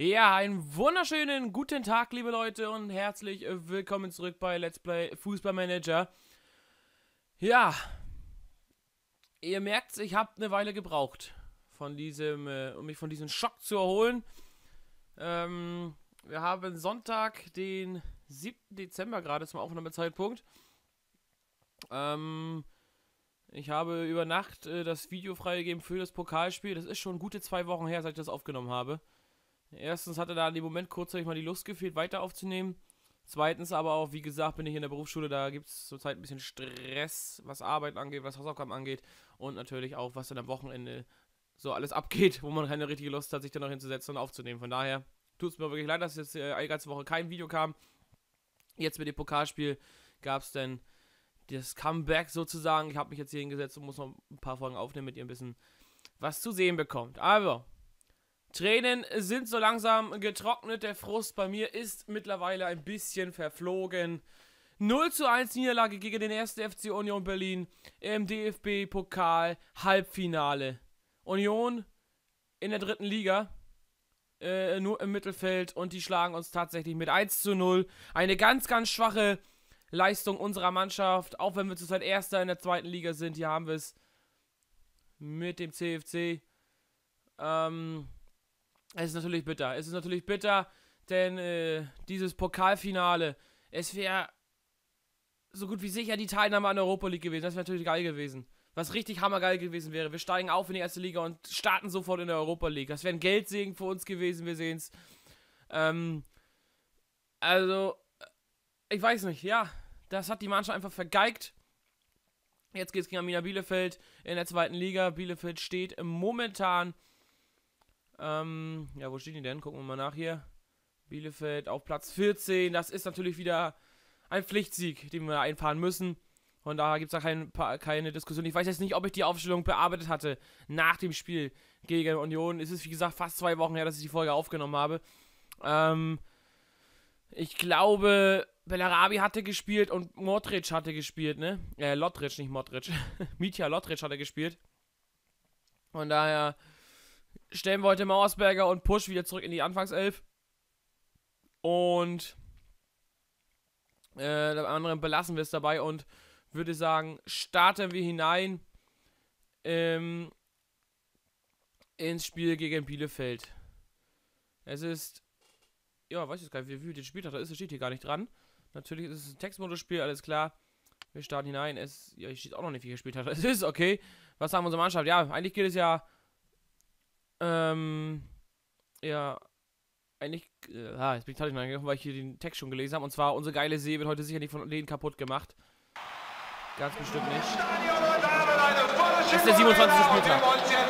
Ja, einen wunderschönen guten Tag, liebe Leute, und herzlich willkommen zurück bei Let's Play Fußballmanager. Ja, ihr merkt, ich habe eine Weile gebraucht, um mich von diesem Schock zu erholen. Wir haben Sonntag, den 7. Dezember gerade zum Aufnahmezeitpunkt. Ich habe über Nacht das Video freigegeben für das Pokalspiel. Das ist schon gute 2 Wochen her, seit ich das aufgenommen habe. Erstens hatte da in dem Moment kurzzeitig mal die Lust gefehlt, weiter aufzunehmen. Zweitens aber auch, wie gesagt, bin ich in der Berufsschule, da gibt es zurzeit ein bisschen Stress, was Arbeit angeht, was Hausaufgaben angeht und natürlich auch, was dann am Wochenende so alles abgeht, wo man keine richtige Lust hat, sich dann noch hinzusetzen und aufzunehmen. Von daher tut es mir wirklich leid, dass jetzt eine ganze Woche kein Video kam. Jetzt mit dem Pokalspiel gab es dann das Comeback sozusagen. Ich habe mich jetzt hier hingesetzt und muss noch ein paar Folgen aufnehmen, damit ihr ein bisschen was zu sehen bekommt. Also, Tränen sind so langsam getrocknet. Der Frust bei mir ist mittlerweile ein bisschen verflogen. 0:1 Niederlage gegen den 1. FC Union Berlin im DFB-Pokal Halbfinale. Union in der 3. Liga, nur im Mittelfeld, und die schlagen uns tatsächlich mit 1:0. Eine ganz, ganz schwache Leistung unserer Mannschaft, auch wenn wir zurzeit Erster in der 2. Liga sind. Hier haben wir es mit dem CFC. Es ist natürlich bitter. Es ist natürlich bitter, denn dieses Pokalfinale, es wäre so gut wie sicher die Teilnahme an der Europa League gewesen. Das wäre natürlich geil gewesen. Was richtig hammergeil gewesen wäre. Wir steigen auf in die 1. Liga und starten sofort in der Europa League. Das wäre ein Geldsegen für uns gewesen, wir sehen es. Also, ich weiß nicht, ja. Das hat die Mannschaft einfach vergeigt. Jetzt geht es gegen Arminia Bielefeld in der 2. Liga. Bielefeld steht momentan... ja, wo stehen die denn? Gucken wir mal nach hier. Bielefeld auf Platz 14. Das ist natürlich wieder ein Pflichtsieg, den wir einfahren müssen. Von daher gibt es da keine Diskussion. Ich weiß jetzt nicht, ob ich die Aufstellung bearbeitet hatte nach dem Spiel gegen Union. Es ist, wie gesagt, fast 2 Wochen her, dass ich die Folge aufgenommen habe. Ich glaube, Bellarabi hatte gespielt und Modric hatte gespielt, ne? Lotric, nicht Modric. Mitja Lotric hatte gespielt. Von daher stellen wir heute Mauersberger und Pusch wieder zurück in die Anfangself. Und der anderen belassen wir es dabei und würde sagen, starten wir hinein ins Spiel gegen Bielefeld. Es ist, ja, weiß ich gar nicht, wie viel den Spieltag da ist, das steht hier gar nicht dran. Natürlich ist es ein Textmodus-Spiel, alles klar. Wir starten hinein. Ja, hier steht auch noch nicht, wie viel Spieltag das ist, okay. Was haben wir unsere Mannschaft? Ja, eigentlich geht es ja ja, eigentlich, jetzt bin ich tatsächlich reingekommen, weil ich hier den Text schon gelesen habe. Und zwar, unsere geile See wird heute sicher nicht von denen kaputt gemacht. Ganz bestimmt nicht. Das ist der 27. Spieltag.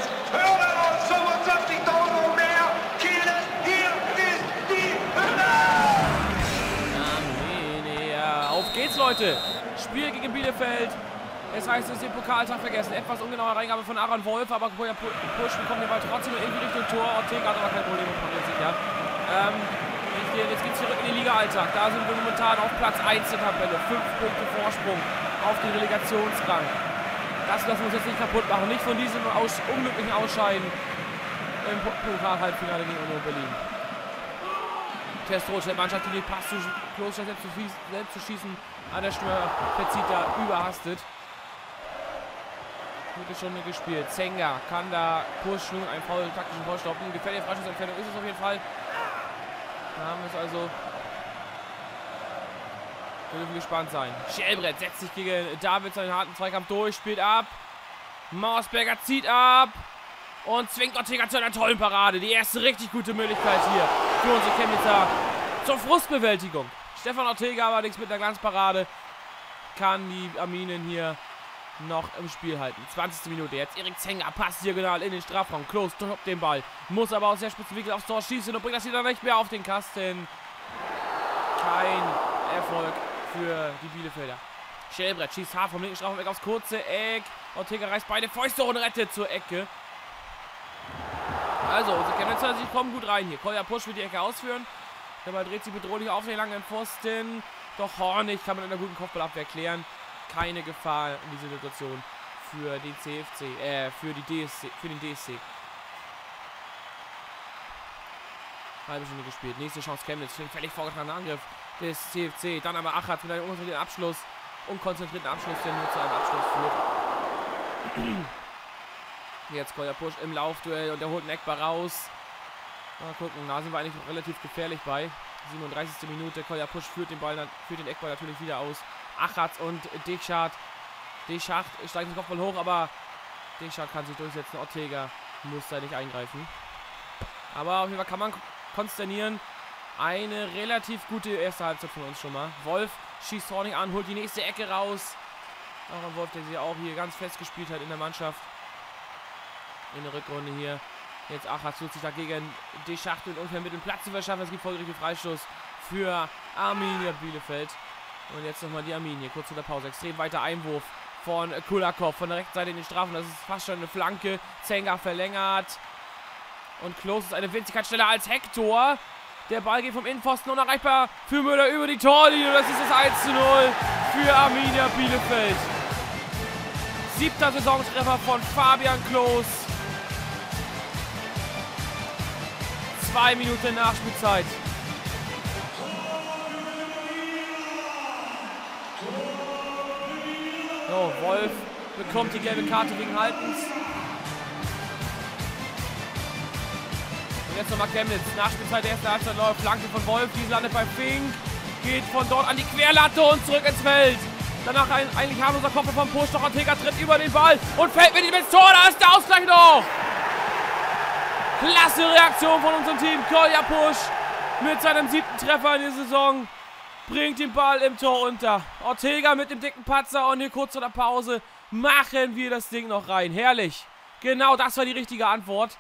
Auf geht's, Leute. Spiel gegen Bielefeld. Das heißt, es ist den Pokaltag vergessen. Etwas ungenauer Reingabe von Aaron Wolf, aber Pusch bekommt den Ball trotzdem irgendwie Richtung Tor. Ortega hat aber kein Problem mit dem sicher. Jetzt geht es zurück in den Liga-Alltag. Da sind wir momentan auf Platz 1 der Tabelle. 5 Punkte Vorsprung auf den Relegationsrang. Das lassen wir uns jetzt nicht kaputt machen. Nicht von diesem unglücklichen Ausscheiden im Pokal-Halbfinale gegen Union Berlin. Testroth, der Mannschaft, die den Pass zu Kloster selbst zu schießen, an der Stürmer verzieht da überhastet. Gute Stunde gespielt. Zenga kann da Pusch nun einen taktischen Foul stoppen. Gefährliche Freischussentfernung ist es auf jeden Fall. Da haben wir es also. Wir dürfen gespannt sein. Schellbrett setzt sich gegen David seinen harten Zweikampf durch, spielt ab. Mauersberger zieht ab und zwingt Ortega zu einer tollen Parade. Die erste richtig gute Möglichkeit hier für unsere Chemnitzer zur Frustbewältigung. Stefan Ortega allerdings mit einer Glanzparade kann die Arminen hier noch im Spiel halten. 20. Minute. Jetzt Erik Zenga passt diagonal in den Strafraum. Klos droppt den Ball. Muss aber aus der spitzen Winkel aufs Tor schießen und bringt das wieder nicht mehr auf den Kasten. Kein Erfolg für die Bielefelder. Schellbrett schießt hart vom linken Strafraum weg aufs kurze Eck. Ortega reißt beide Fäuste und rettet zur Ecke. Also, unsere Chemnitzer, sie kommen gut rein hier. Kolja Pusch will die Ecke ausführen. Der Ball dreht sich bedrohlich auf den langen Pfosten. Doch Hornig kann man in einer guten Kopfballabwehr klären. Keine Gefahr in dieser Situation für den CFC, für den DSC. Halbe Stunde gespielt. Nächste Chance Chemnitz. Völlig vorgetragener Angriff des CFC. Dann aber Achatz mit einem unkonzentrierten Abschluss. Unkonzentrierten Abschluss, der nur zu einem Abschluss führt. Jetzt Kolja Pusch im Laufduell und der holt einen Eckball raus. Mal gucken, da sind wir eigentlich relativ gefährlich bei. 37. Minute. Kolja Pusch führt den Eckball natürlich wieder aus. Achatz und Deschart. Deschart steigt den Kopfball hoch, aber Deschart kann sich durchsetzen. Ortega muss da nicht eingreifen. Aber auf jeden Fall kann man konsternieren. Eine relativ gute erste Halbzeit von uns schon mal. Wolf schießt Hornig an, holt die nächste Ecke raus. Auch ein Wolf, der sich auch hier ganz fest gespielt hat in der Mannschaft. In der Rückrunde hier. Jetzt Achatz tut sich dagegen Deschart mit ungefähr mit dem Platz zu verschaffen. Es gibt folgerichtig Freistoß für Arminia Bielefeld. Und jetzt nochmal die Arminia. Kurz vor der Pause. Extrem weiter Einwurf von Kulakov von der rechten Seite in den Strafen. Das ist fast schon eine Flanke. Zenga verlängert. Und Klos ist eine Winzigkeit schneller als Hector. Der Ball geht vom Innenpfosten unerreichbar für Müller über die Torlinie. Das ist das 1:0 für Arminia Bielefeld. 7. Saisontreffer von Fabian Klos. 2 Minuten Nachspielzeit. So, Wolf bekommt die gelbe Karte wegen Haltens. Und jetzt nochmal Chemnitz. Nachspielzeit der ersten Halbzeit läuft. Flanke von Wolf. Diese landet bei Fink. Geht von dort an die Querlatte und zurück ins Feld. Danach ein eigentlich harmloser Kopf vom Push. Doch Ortega tritt über den Ball und fällt mit ihm ins Tor. Da ist der Ausgleich noch. Klasse Reaktion von unserem Team. Kolja Pusch mit seinem 7. Treffer in der Saison. Bringt den Ball im Tor unter. Ortega mit dem dicken Patzer. Und hier kurz vor der Pause machen wir das Ding noch rein. Herrlich. Genau das war die richtige Antwort.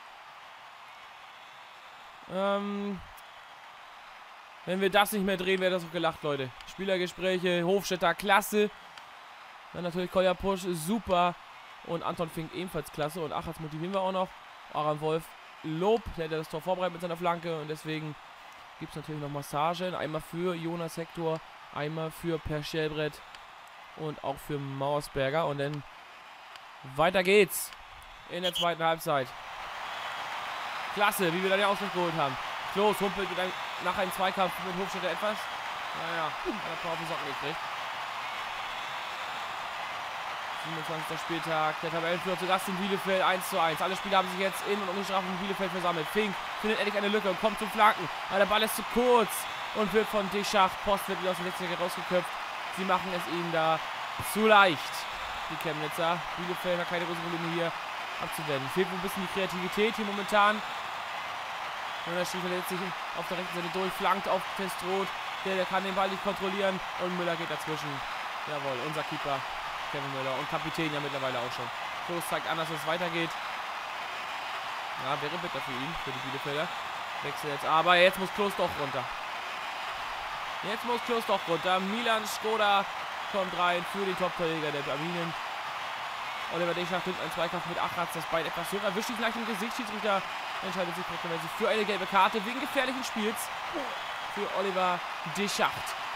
Wenn wir das nicht mehr drehen, wäre das auch gelacht, Leute. Spielergespräche, Hofstetter, klasse. Dann natürlich Kolja Pusch, super. Und Anton Fink ebenfalls klasse. Und Achatz motivieren wir auch noch. Aram Wolf, Lob. Der hat das Tor vorbereitet mit seiner Flanke. Und deswegen gibt es natürlich noch Massagen. Einmal für Jonas Hector, einmal für Per Schellbrett und auch für Mauersberger. Und dann weiter geht's in der zweiten Halbzeit. Klasse, wie wir da den Ausgleich geholt haben. Klos humpelt nach einem Zweikampf mit Hofstetter etwas. Naja, hat er paar auf die Socken gekriegt. 27. Spieltag, der Tabellenführer zu Gast in Bielefeld, 1:1. Alle Spieler haben sich jetzt in und um die Strafen von Bielefeld versammelt. Fink findet endlich eine Lücke und kommt zum Flanken. Aber der Ball ist zu kurz und wird von Deschart. Post wird wieder aus dem letzten Jahr rausgeköpft. Sie machen es ihnen da zu leicht. Die Chemnitzer. Bielefeld hat keine großen Probleme hier abzuwenden. Fehlt ein bisschen die Kreativität hier momentan. Und der Schiefer lässt sich auf der rechten Seite durch, flankt auf Testroth. Der kann den Ball nicht kontrollieren und Müller geht dazwischen. Jawohl, unser Keeper Kevin Müller und Kapitän ja mittlerweile auch schon. Klos zeigt an, dass es weitergeht. Ja, wäre bitter für ihn, für die Bielefelder. Wechsel jetzt, aber jetzt muss Klos doch runter. Jetzt muss Klos doch runter. Milan Skoda kommt rein für den Top-Torjäger der Arminen. Oliver Deschart nimmt einen Zweikampf mit Achatz, das Bein etwas hoch, erwischt ihn gleich im Gesicht. Schiedsrichter entscheidet sich für eine gelbe Karte wegen gefährlichen Spiels für Oliver Deschart.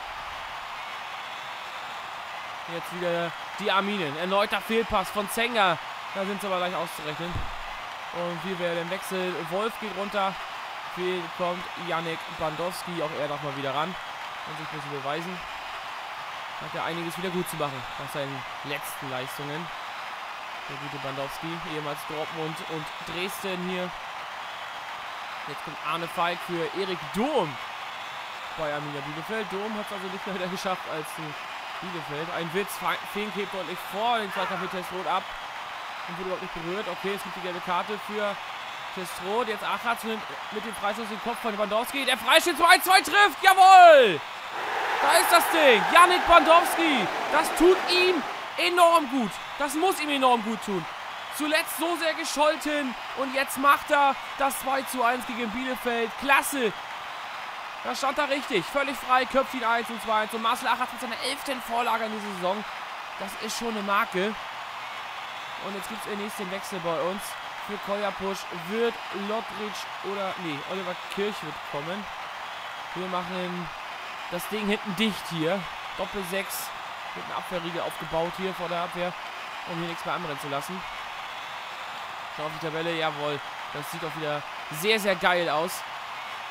Jetzt wieder die Arminen. Erneuter Fehlpass von Zenga. Da sind sie aber gleich auszurechnen. Und hier wäre der Wechsel. Wolf geht runter. Fehl kommt Janek Bandowski. Auch er darf mal wieder ran und sich ein bisschen beweisen. Hat ja einiges wieder gut zu machen nach seinen letzten Leistungen. Der gute Bandowski, ehemals Dortmund und Dresden hier. Jetzt kommt Arne Falk für Erik Durm bei Arminia Bielefeld. Durm hat es also nicht mehr geschafft als Bielefeld. Ein Witz, Fink hebt deutlich vor, den Zweikampf mit Testroth ab und wurde überhaupt nicht berührt. Okay, es gibt die gelbe Karte für Testroth. Jetzt Achatz mit dem Freistoß den Kopf von Bandowski. Der Freistoß 2-2 trifft, jawohl! Da ist das Ding, Janik Bandowski. Das tut ihm enorm gut. Das muss ihm enorm gut tun. Zuletzt so sehr gescholten und jetzt macht er das 2:1 gegen Bielefeld. Klasse. Da stand er richtig. Völlig frei, köpft ihn 1 und 2-1. Und Marcel Achatz mit seiner 11. Vorlage in dieser Saison. Das ist schon eine Marke. Und jetzt gibt es den nächsten Wechsel bei uns. Für Kolja Pusch wird Oliver Kirch wird kommen. Wir machen das Ding hinten dicht hier. Doppel 6. Mit einer Abwehrriegel aufgebaut hier vor der Abwehr, um hier nichts mehr anbrennen zu lassen. Schau auf die Tabelle, jawohl. Das sieht auch wieder sehr, sehr geil aus.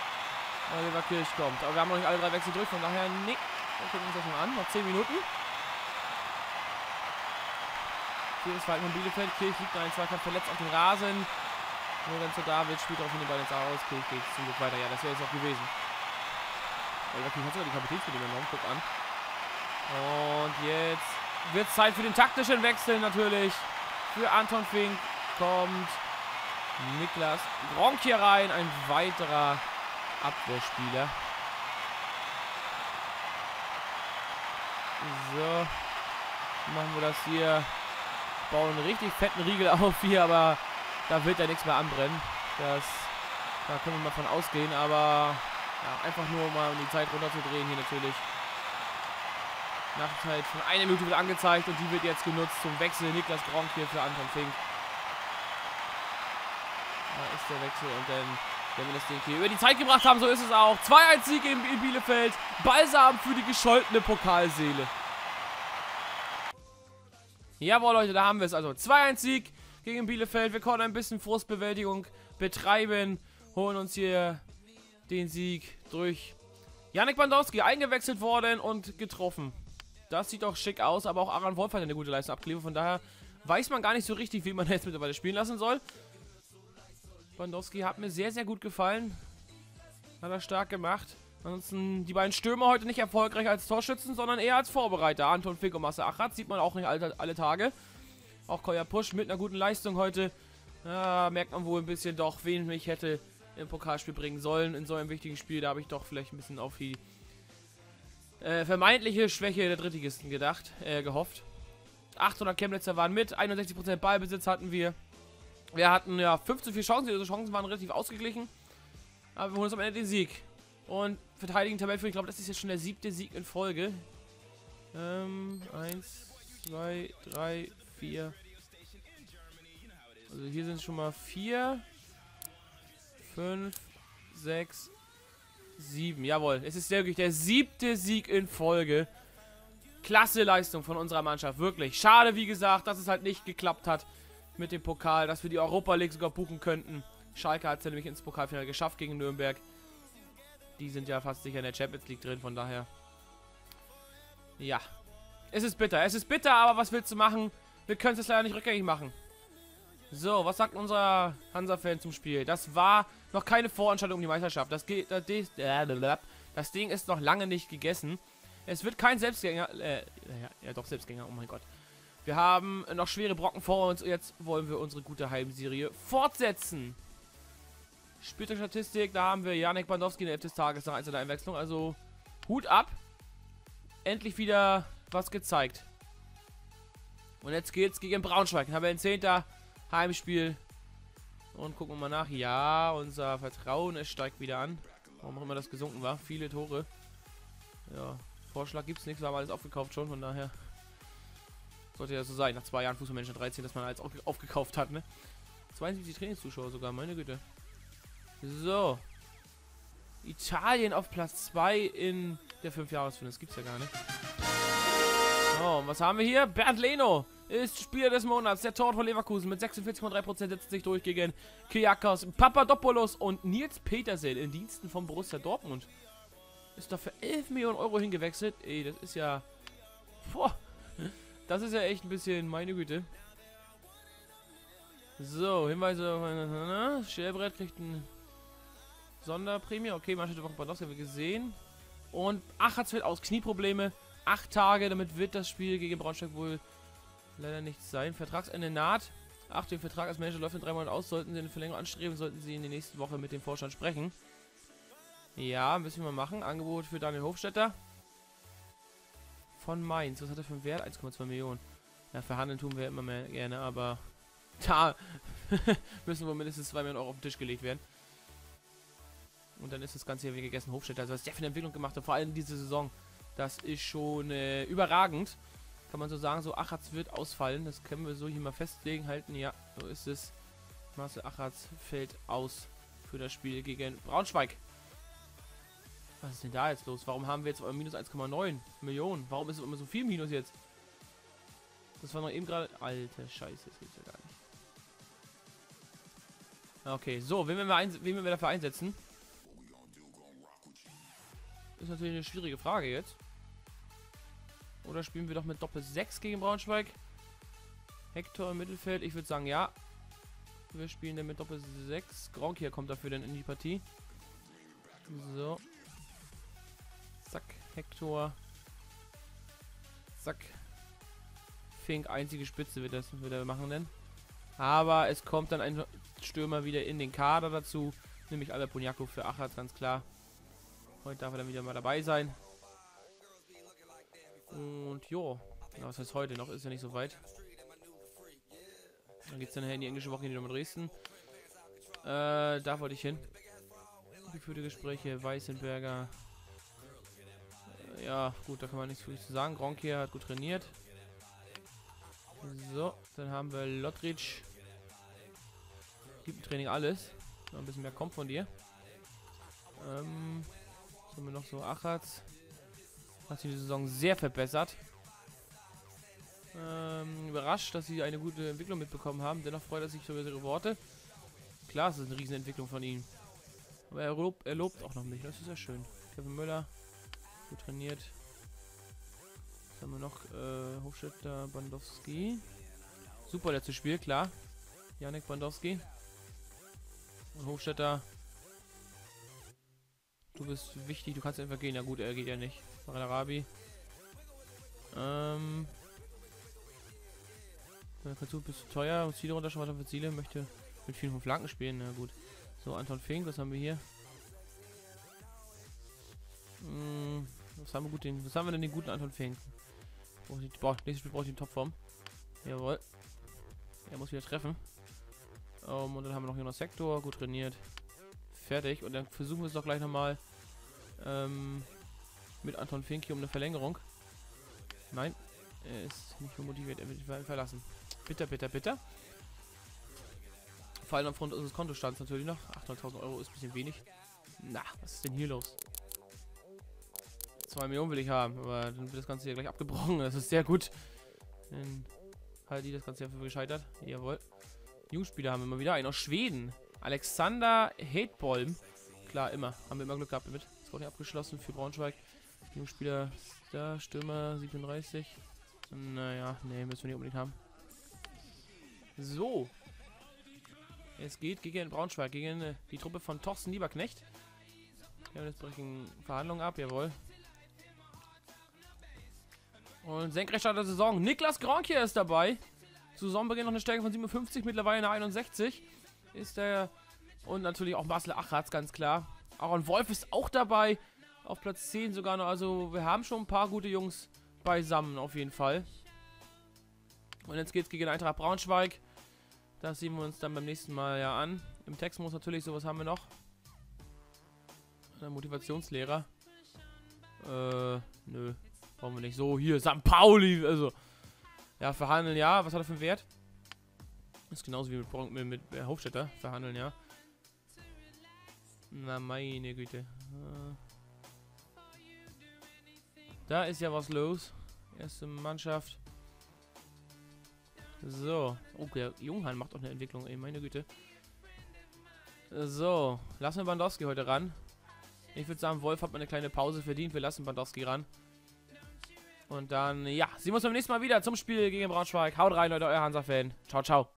Leverkirch kommt. Aber wir haben noch nicht alle 3 Wechsel durch, von daher nee. Dann gucken wir uns das mal an. Noch 10 Minuten. Viertes Verhalten von Bielefeld. Kirch liegt in einem Zweikampf verletzt auf dem Rasen. Nur dann zu David spielt darauf den Ball jetzt aus. Kirch geht zum Glück weiter. Ja, das wäre jetzt auch gewesen. Leverkirch hat sogar die Kapitänsbedingungen genommen. Guck an. Und jetzt wird es Zeit für den taktischen Wechsel natürlich. Für Anton Fink kommt Niklas Gronk hier rein. Ein weiterer Abwehrspieler. So. Machen wir das hier. Bauen einen richtig fetten Riegel auf hier, aber da wird ja nichts mehr anbrennen. Da können wir mal von ausgehen, aber ja, einfach nur mal um die Zeit runterzudrehen hier natürlich. Nachzeit von 1 Minute wird angezeigt und die wird jetzt genutzt zum Wechsel. Niklas Gronk hier für Anton Fink. Da ist der Wechsel und dann, wenn wir das Ding hier über die Zeit gebracht haben, so ist es auch. 2-1-Sieg in Bielefeld. Balsam für die gescholtene Pokalseele. Jawohl, Leute, da haben wir es. Also 2-1-Sieg gegen Bielefeld. Wir konnten ein bisschen Frustbewältigung betreiben. Holen uns hier den Sieg durch Jannik Bandowski eingewechselt worden und getroffen. Das sieht doch schick aus, aber auch Aran Wolf hat eine gute Leistung abgeliefert. Von daher weiß man gar nicht so richtig, wie man jetzt mittlerweile spielen lassen soll. Bandowski hat mir sehr, sehr gut gefallen. Hat er stark gemacht. Ansonsten die beiden Stürmer heute nicht erfolgreich als Torschützen, sondern eher als Vorbereiter. Anton Fink und Marcel Achatz sieht man auch nicht alle Tage. Auch Koya Pusch mit einer guten Leistung heute. Ja, merkt man wohl ein bisschen doch, wen ich hätte im Pokalspiel bringen sollen. In so einem wichtigen Spiel, da habe ich doch vielleicht ein bisschen auf die vermeintliche Schwäche der Drittligisten gehofft. 800 Chemnitzer waren mit, 61% Ballbesitz hatten wir. Wir hatten ja 5:4 Chancen, diese Chancen waren relativ ausgeglichen. Aber wir holen uns am Ende den Sieg. Und verteidigen Tabellenführer, ich glaube, das ist jetzt schon der 7. Sieg in Folge. 1, 2, 3, 4. Also hier sind es schon mal 4, 5, 6, 7. Jawohl, es ist wirklich der 7. Sieg in Folge. Klasse Leistung von unserer Mannschaft, wirklich. Schade, wie gesagt, dass es halt nicht geklappt hat mit dem Pokal, dass wir die Europa League sogar buchen könnten. Schalke hat es ja nämlich ins Pokalfinale geschafft gegen Nürnberg. Die sind ja fast sicher in der Champions League drin, von daher. Ja. Es ist bitter, aber was willst du machen? Wir können es jetzt leider nicht rückgängig machen. So, was sagt unser Hansa-Fan zum Spiel? Das war noch keine Vorentscheidung um die Meisterschaft. Das Ding ist noch lange nicht gegessen. Es wird kein Selbstgänger. Ja, doch, Selbstgänger, oh mein Gott. Wir haben noch schwere Brocken vor uns. Jetzt wollen wir unsere gute Heimserie fortsetzen. Spieltag-Statistik, da haben wir Jannik Bandowski in der 11. des Tages nach einzelner Einwechslung. Also, Hut ab. Endlich wieder was gezeigt. Und jetzt geht's gegen Braunschweig. Dann haben wir ein 10. Heimspiel. Und gucken wir mal nach. Ja, unser Vertrauen, es steigt wieder an. Warum auch immer das gesunken war. Viele Tore. Ja, Vorschlag gibt's nichts. Wir haben alles aufgekauft schon, von daher. Sollte ja so sein. Nach 2 Jahren Fußballmanager 13, dass man alles aufgekauft hat, ne? 72 Trainingszuschauer sogar, meine Güte. So. Italien auf Platz 2 in der 5-Jahres-Runde. Das gibt's ja gar nicht. So, und was haben wir hier? Bernd Leno ist Spieler des Monats. Der Torwart von Leverkusen mit 46,3% setzt sich durch gegen Kyriakos Papadopoulos und Nils Petersen in Diensten von Borussia Dortmund. Ist da für 11 Millionen Euro hingewechselt. Ey, das ist ja... Boah. Das ist ja echt ein bisschen... Meine Güte. So, Hinweise auf... Schellbrett kriegt ein... Sonderprämie. Okay, Mannschaft von Bandowski haben wir gesehen. Und Achatz fällt aus. Knieprobleme. 8 Tage. Damit wird das Spiel gegen Braunschweig wohl leider nichts sein. Vertragsende naht. Ach, der Vertrag als Manager läuft in 3 Monaten aus. Sollten Sie eine Verlängerung anstreben, sollten Sie in der nächsten Woche mit dem Vorstand sprechen. Ja, müssen wir mal machen. Angebot für Daniel Hofstetter. Von Mainz. Was hat er für einen Wert? 1,2 Millionen. Ja, verhandeln tun wir immer mehr gerne, aber da müssen wohl mindestens 2 Millionen Euro auf den Tisch gelegt werden. Und dann ist das Ganze hier wie gegessen. Hofstetter, also was der für eine Entwicklung gemacht hat, vor allem diese Saison, das ist schon überragend. Kann man so sagen, so Achatz wird ausfallen. Das können wir so hier mal festlegen, halten. Ja, so ist es. Marcel Achatz fällt aus für das Spiel gegen Braunschweig. Was ist denn da jetzt los? Warum haben wir jetzt minus 1,9 Millionen? Warum ist es immer so viel Minus jetzt? Das war noch eben gerade... Alter Scheiße, das gibt's ja gar nicht. Okay, so, wen wir dafür einsetzen? ist natürlich eine schwierige Frage jetzt. Oder spielen wir doch mit Doppel 6 gegen Braunschweig? Hector im Mittelfeld, ich würde sagen ja. Wir spielen dann mit Doppel 6. Gronkia kommt dafür dann in die Partie. So. Zack, Hector. Zack. Fink, einzige Spitze wird er machen denn. Aber es kommt dann ein Stürmer wieder in den Kader dazu. Nämlich Albert Boniaco für Achatz, ganz klar. Heute darf er dann wieder mal dabei sein. Und jo. Ja, was heißt heute noch? Ist ja nicht so weit. Dann geht es dann in die englische Woche in die Dresden. Da wollte ich hin. Geführte Gespräche, Weißenberger. Ja, gut, da kann man nichts für zu sagen. Gronkia hat gut trainiert. So, dann haben wir Lottridge. Gibt im Training alles. Noch ein bisschen mehr kommt von dir. Was haben wir noch so? Achatz. Hat sich die Saison sehr verbessert. Überrascht, dass sie eine gute Entwicklung mitbekommen haben. Dennoch freut er sich über ihre Worte. Klar, es ist eine Riesenentwicklung von ihm. Aber er lobt auch noch mich. Das ist ja schön. Kevin Müller. Gut trainiert. Was haben wir noch? Hofstetter, Bandowski. Super letztes Spiel, klar. Janek Bandowski. Und Hofstetter. Du bist wichtig, du kannst einfach gehen. Ja gut, er geht ja nicht. Arabi. Dazu bist du teuer und Ziele runterschreiben für Ziele. Möchte mit vielen von Flanken spielen. Na gut. So, Anton Fink, was haben wir hier? Was haben wir denn den guten Anton Fink? Nächstes Spiel brauche ich den Topform. Jawohl. Er muss wieder treffen. Und dann haben wir noch Jonas Sektor, gut trainiert. Fertig. Und dann versuchen wir es doch gleich nochmal mit Anton Fink hier um eine Verlängerung. Nein, er ist nicht mehr motiviert, er wird verlassen. Bitter, bitter, bitter. Vor allem aufgrund unseres Kontostands natürlich noch. 800.000 Euro ist ein bisschen wenig. Na, was ist denn hier los? 2 Millionen will ich haben, aber dann wird das Ganze hier gleich abgebrochen. Das ist sehr gut. Dann halt die das Ganze hier für gescheitert. Jawohl. Jungspieler haben wir mal wieder einen aus Schweden. Alexander Hedbolm. Klar, immer. Haben wir immer Glück gehabt damit. Scouting abgeschlossen für Braunschweig. Jungspieler da, Stürmer 37. Naja, nee, müssen wir nicht unbedingt haben. So. Es geht gegen Braunschweig, gegen die Truppe von Thorsten Lieberknecht. Ja, jetzt brechen Verhandlungen ab, jawohl. Und Senkrechtstart der Saison. Niklas Gronkia ist dabei. Zu Saisonbeginn noch eine Stärke von 57, mittlerweile eine 61. Ist der. Und natürlich auch Marcel Achatz, ganz klar. Aaron Wolf ist auch dabei. Auf Platz 10 sogar noch. Also wir haben schon ein paar gute Jungs beisammen, auf jeden Fall. Und jetzt geht's gegen Eintracht Braunschweig. Das sehen wir uns dann beim nächsten Mal ja an. Im Textmodus natürlich, sowas haben wir noch. Ein Motivationslehrer. Nö. Brauchen wir nicht. So, hier, St. Pauli. Also, ja, verhandeln, ja. Was hat er für einen Wert? Ist genauso wie mit Hofstetter. Verhandeln, ja. Na, meine Güte. Da ist ja was los. Erste Mannschaft. So. Oh, der Junghan macht auch eine Entwicklung, ey, meine Güte. So. Lassen wir Bandowski heute ran. Ich würde sagen, Wolf hat mal eine kleine Pause verdient. Wir lassen Bandowski ran. Und dann, ja, sehen wir uns beim nächsten Mal wieder zum Spiel gegen Braunschweig. Haut rein, Leute, euer Hansa-Fan. Ciao, ciao.